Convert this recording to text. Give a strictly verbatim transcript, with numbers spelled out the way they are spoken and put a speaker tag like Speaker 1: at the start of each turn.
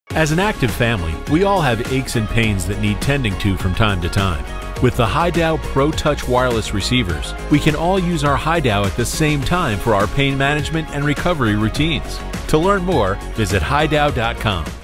Speaker 1: As an active family, we all have aches and pains that need tending to from time to time. With the HiDow Pro Touch wireless receivers, we can all use our HiDow at the same time for our pain management and recovery routines. To learn more, visit hidow dot com.